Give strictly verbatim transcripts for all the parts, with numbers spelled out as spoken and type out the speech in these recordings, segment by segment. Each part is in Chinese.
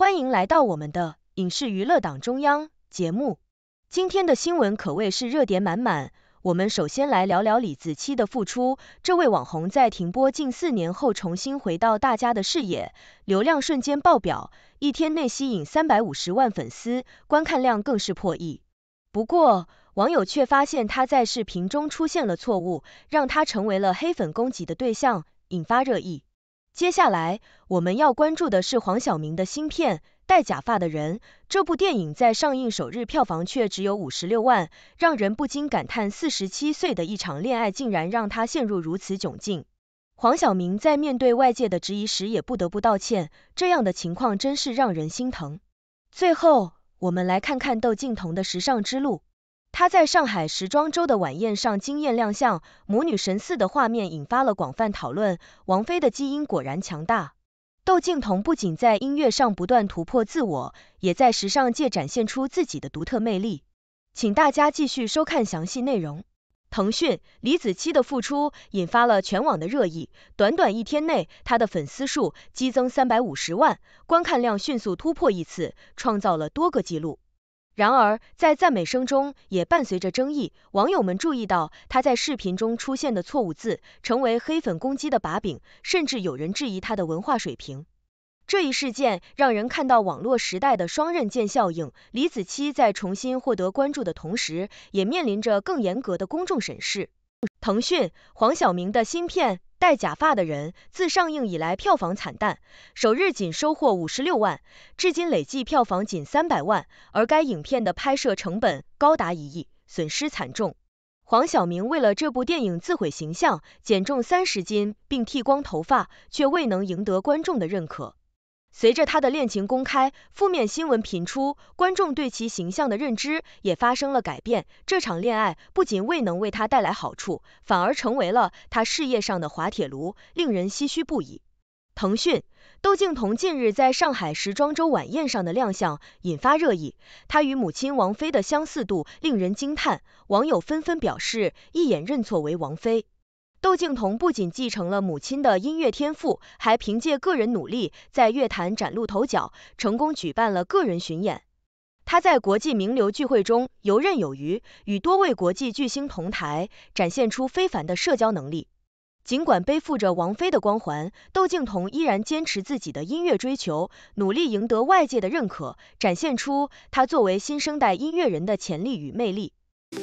欢迎来到我们的影视娱乐党中央节目。今天的新闻可谓是热点满满，我们首先来聊聊李子柒的复出。这位网红在停播近四年后重新回到大家的视野，流量瞬间爆表，一天内吸引三百五十万粉丝，观看量更是破亿。不过，网友却发现他在视频中出现了错误，让他成为了黑粉攻击的对象，引发热议。接下来我们要关注的是黄晓明的新片《戴假发的人》。这部电影在上映首日票房却只有五十六万，让人不禁感叹四十七岁的一场恋爱竟然让他陷入如此窘境。黄晓明在面对外界的质疑时也不得不道歉，这样的情况真是让人心疼。最后我们来看看窦靖童的时尚之路。他在上海时装周的晚宴上惊艳亮相，母女神似的画面引发了广泛讨论。王菲的基因果然强大。窦靖童不仅在音乐上不断突破自我，也在时尚界展现出自己的独特魅力。请大家继续收看详细内容。腾讯李子柒的复出引发了全网的热议，短短一天内，他的粉丝数激增三百五十万，观看量迅速突破亿次，创造了多个纪录。然而，在赞美声中也伴随着争议，网友们注意到他在视频中出现的错误字，成为黑粉攻击的把柄，甚至有人质疑他的文化水平。这一事件让人看到网络时代的双刃剑效应，李子柒在重新获得关注的同时，也面临着更严格的公众审视。腾讯黄晓明的新片《戴假发的人》自上映以来票房惨淡，首日仅收获五十六万，至今累计票房仅三百万，而该影片的拍摄成本高达一亿，损失惨重。黄晓明为了这部电影自毁形象，减重三十斤并剃光头发，却未能赢得观众的认可。随着他的恋情公开，负面新闻频出，观众对其形象的认知也发生了改变。这场恋爱不仅未能为他带来好处，反而成为了他事业上的滑铁卢，令人唏嘘不已。腾讯窦靖童近日在上海时装周晚宴上的亮相引发热议，他与母亲王菲的相似度令人惊叹，网友纷纷表示一眼认错为王菲。窦靖童不仅继承了母亲的音乐天赋，还凭借个人努力在乐坛崭露头角，成功举办了个人巡演。他在国际名流聚会中游刃有余，与多位国际巨星同台，展现出非凡的社交能力。尽管背负着王菲的光环，窦靖童依然坚持自己的音乐追求，努力赢得外界的认可，展现出他作为新生代音乐人的潜力与魅力。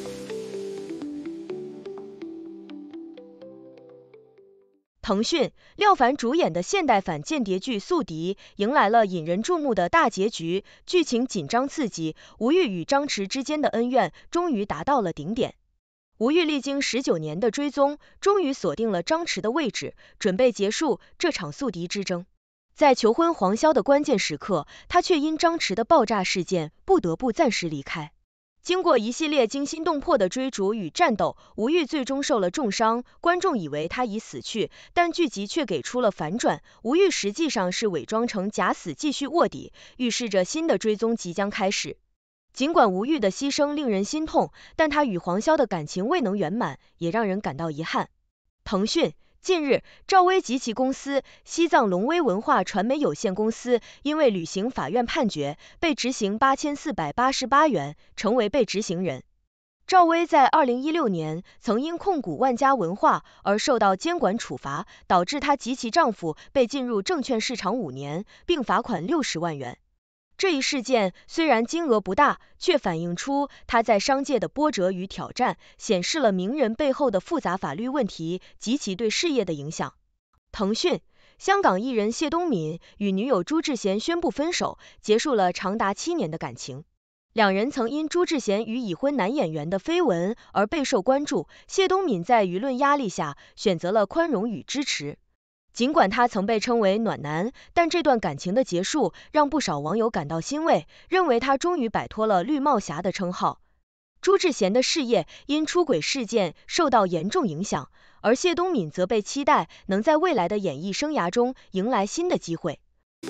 腾讯廖凡主演的现代反间谍剧《宿敌》迎来了引人注目的大结局，剧情紧张刺激，吴玉与张弛之间的恩怨终于达到了顶点。吴玉历经十九年的追踪，终于锁定了张弛的位置，准备结束这场宿敌之争。在求婚黄霄的关键时刻，他却因张弛的爆炸事件不得不暂时离开。经过一系列惊心动魄的追逐与战斗，吴玉最终受了重伤，观众以为他已死去，但剧集却给出了反转，吴玉实际上是伪装成假死继续卧底，预示着新的追踪即将开始。尽管吴玉的牺牲令人心痛，但他与黄霄的感情未能圆满，也让人感到遗憾。腾讯近日，赵薇及其公司西藏龙威文化传媒有限公司因为履行法院判决，被执行八千四百八十八元，成为被执行人。赵薇在二零一六年曾因控股万家文化而受到监管处罚，导致她及其丈夫被禁入证券市场五年，并罚款六十万元。这一事件虽然金额不大，却反映出他在商界的波折与挑战，显示了名人背后的复杂法律问题及其对事业的影响。腾讯香港艺人谢东闵与女友朱智贤宣布分手，结束了长达七年的感情。两人曾因朱智贤与已婚男演员的绯闻而备受关注，谢东闵在舆论压力下选择了宽容与支持。尽管他曾被称为暖男，但这段感情的结束让不少网友感到欣慰，认为他终于摆脱了绿帽侠的称号。朱智贤的事业因出轨事件受到严重影响，而谢东闵则被期待能在未来的演艺生涯中迎来新的机会。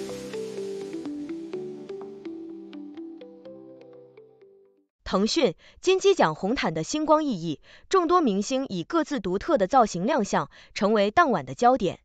腾讯金鸡奖红毯的星光熠熠，众多明星以各自独特的造型亮相，成为当晚的焦点。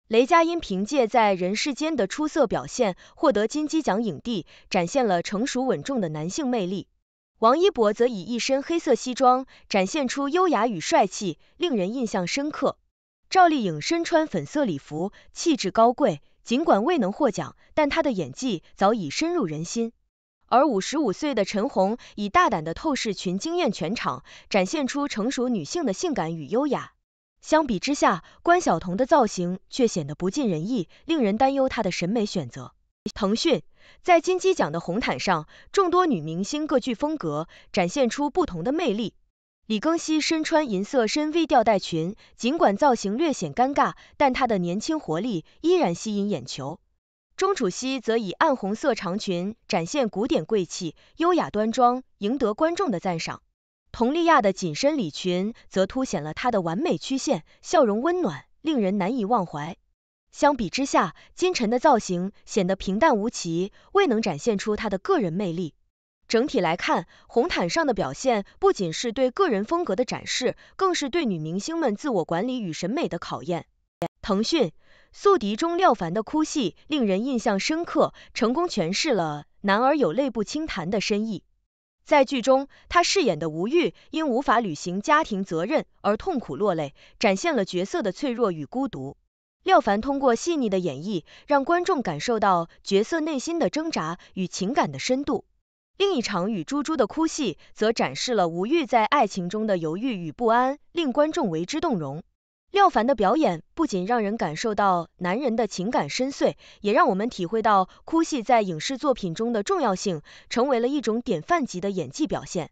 雷佳音凭借在人世间的出色表现获得金鸡奖影帝，展现了成熟稳重的男性魅力。王一博则以一身黑色西装展现出优雅与帅气，令人印象深刻。赵丽颖身穿粉色礼服，气质高贵，尽管未能获奖，但她的演技早已深入人心。而五十五岁的陈红以大胆的透视裙惊艳全场，展现出成熟女性的性感与优雅。相比之下，关晓彤的造型却显得不尽人意，令人担忧她的审美选择。腾讯在金鸡奖的红毯上，众多女明星各具风格，展现出不同的魅力。李庚希身穿银色深 V 吊带裙，尽管造型略显尴尬，但她的年轻活力依然吸引眼球。钟楚曦则以暗红色长裙展现古典贵气，优雅端庄，赢得观众的赞赏。佟丽娅的紧身礼裙则凸显了她的完美曲线，笑容温暖，令人难以忘怀。相比之下，金晨的造型显得平淡无奇，未能展现出她的个人魅力。整体来看，红毯上的表现不仅是对个人风格的展示，更是对女明星们自我管理与审美的考验。腾讯《宿敌》中廖凡的哭戏令人印象深刻，成功诠释了男儿有泪不轻弹的深意。在剧中，他饰演的吴玉因无法履行家庭责任而痛苦落泪，展现了角色的脆弱与孤独。廖凡通过细腻的演绎，让观众感受到角色内心的挣扎与情感的深度。另一场与猪猪的哭戏，则展示了吴玉在爱情中的犹豫与不安，令观众为之动容。廖凡的表演不仅让人感受到男人的情感深邃，也让我们体会到哭戏在影视作品中的重要性，成为了一种典范级的演技表现。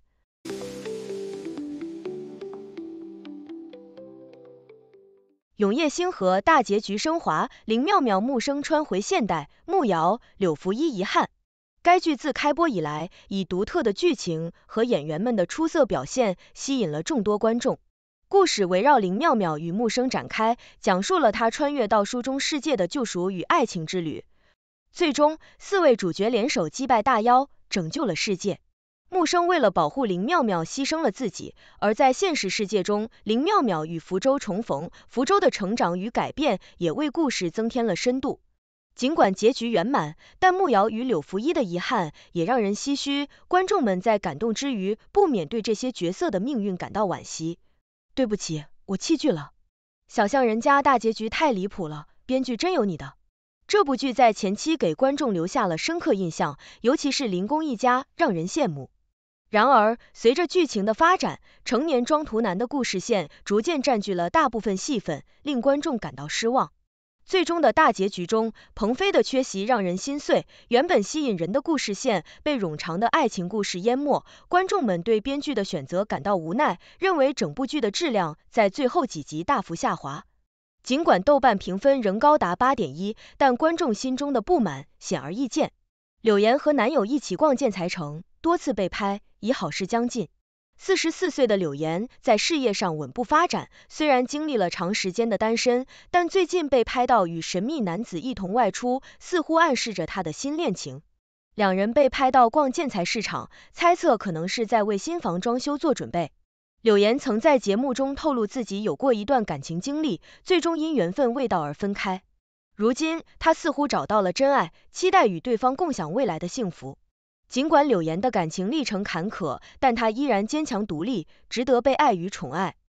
永夜星河大结局升华，林妙妙木生穿回现代，慕瑶、柳福一遗憾。该剧自开播以来，以独特的剧情和演员们的出色表现，吸引了众多观众。故事围绕林妙妙与木生展开，讲述了她穿越到书中世界的救赎与爱情之旅。最终，四位主角联手击败大妖，拯救了世界。木生为了保护林妙妙牺牲了自己，而在现实世界中，林妙妙与福州重逢，福州的成长与改变也为故事增添了深度。尽管结局圆满，但慕瑶与柳福一的遗憾也让人唏嘘，观众们在感动之余，不免对这些角色的命运感到惋惜。对不起，我弃剧了。小巷人家大结局太离谱了，编剧真有你的。这部剧在前期给观众留下了深刻印象，尤其是林公一家让人羡慕。然而，随着剧情的发展，成年装图男的故事线逐渐占据了大部分戏份，令观众感到失望。最终的大结局中，彭飞的缺席让人心碎，原本吸引人的故事线被冗长的爱情故事淹没，观众们对编剧的选择感到无奈，认为整部剧的质量在最后几集大幅下滑。尽管豆瓣评分仍高达 八点一， 但观众心中的不满显而易见。柳岩和男友一起逛建材城，多次被拍，已好事将近。四十四岁的柳岩在事业上稳步发展，虽然经历了长时间的单身，但最近被拍到与神秘男子一同外出，似乎暗示着他的新恋情。两人被拍到逛建材市场，猜测可能是在为新房装修做准备。柳岩曾在节目中透露自己有过一段感情经历，最终因缘分未到而分开。如今，他似乎找到了真爱，期待与对方共享未来的幸福。尽管柳岩的感情历程坎坷，但她依然坚强独立，值得被爱与宠爱。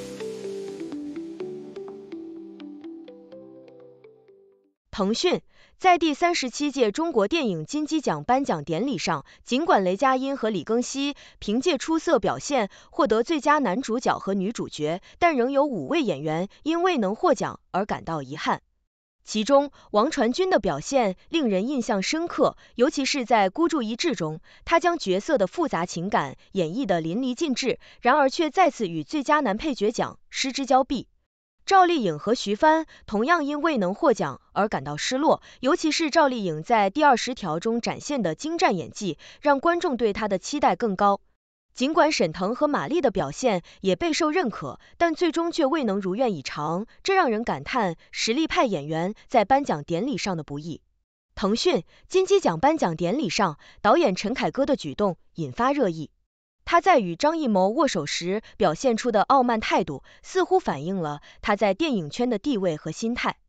腾讯在第三十七届中国电影金鸡奖颁奖典礼上，尽管雷佳音和李庚希凭借出色表现获得最佳男主角和女主角，但仍有五位演员因未能获奖而感到遗憾。其中，王传君的表现令人印象深刻，尤其是在孤注一掷中，他将角色的复杂情感演绎得淋漓尽致，然而却再次与最佳男配角奖失之交臂。赵丽颖和徐帆同样因未能获奖而感到失落，尤其是赵丽颖在第二十条中展现的精湛演技，让观众对她的期待更高。尽管沈腾和马丽的表现也备受认可，但最终却未能如愿以偿，这让人感叹实力派演员在颁奖典礼上的不易。腾讯金鸡奖颁奖典礼上，导演陈凯歌的举动引发热议。他在与张艺谋握手时表现出的傲慢态度，似乎反映了他在电影圈的地位和心态。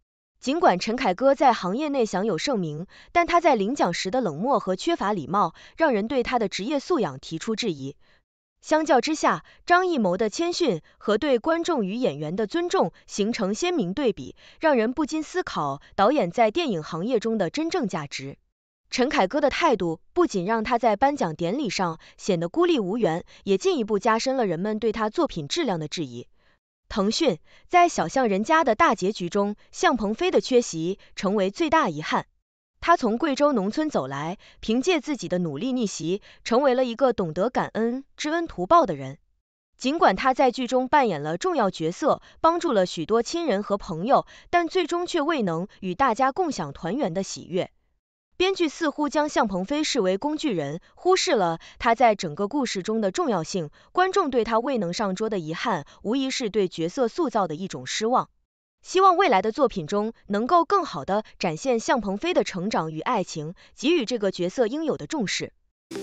尽管陈凯歌在行业内享有盛名，但他在领奖时的冷漠和缺乏礼貌，让人对他的职业素养提出质疑。相较之下，张艺谋的谦逊和对观众与演员的尊重形成鲜明对比，让人不禁思考导演在电影行业中的真正价值。陈凯歌的态度不仅让他在颁奖典礼上显得孤立无援，也进一步加深了人们对他作品质量的质疑。腾讯在小巷人家的大结局中，向鹏飞的缺席成为最大遗憾。他从贵州农村走来，凭借自己的努力逆袭，成为了一个懂得感恩、知恩图报的人。尽管他在剧中扮演了重要角色，帮助了许多亲人和朋友，但最终却未能与大家共享团圆的喜悦。编剧似乎将向鹏飞视为工具人，忽视了他在整个故事中的重要性。观众对他未能上桌的遗憾，无疑是对角色塑造的一种失望。希望未来的作品中能够更好地展现向鹏飞的成长与爱情，给予这个角色应有的重视。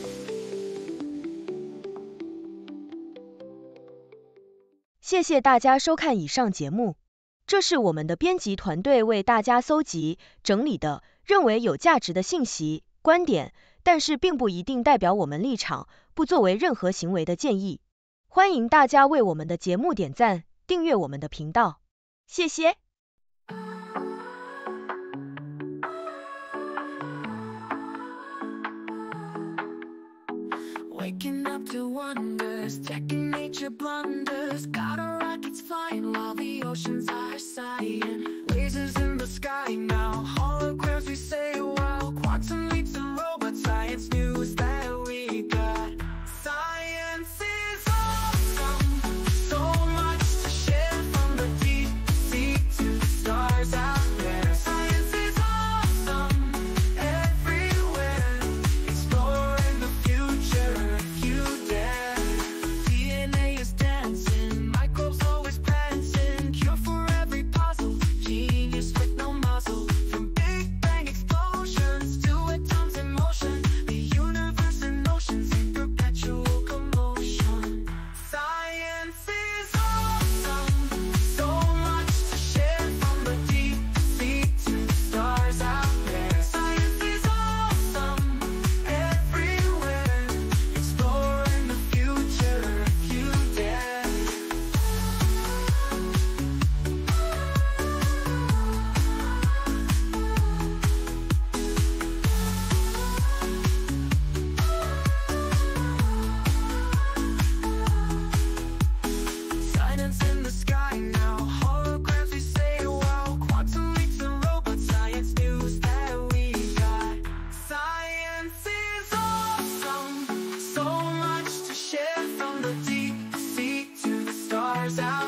谢谢大家收看以上节目，这是我们的编辑团队为大家搜集、整理的认为有价值的信息、观点，但是并不一定代表我们立场，不作为任何行为的建议。欢迎大家为我们的节目点赞、订阅我们的频道，谢谢。 Waking up to wonders, checking nature blunders. Got our rockets flying while the oceans are sighing. Lasers in the sky now, holograms we say wow. Quantum leaps and robot science news that we got. Science is awesome, so much to share from the deep sea to the stars out there. Science is awesome, everywhere, exploring the future if you dare. D N A is dancing, microbes always prancing, cure for every puzzle, genius with no muzzle. From Big Bang explosions to atoms in motion, the universe in oceans in perpetual commotion. Science is awesome, so much to share from the deep sea to the stars out there. Science is awesome, everywhere, exploring the future if you dare. Silence in the sky now, holograms we say wow. Quantum leaps and robot science news that we got. Science is awesome, so much to share from the deep sea to the stars out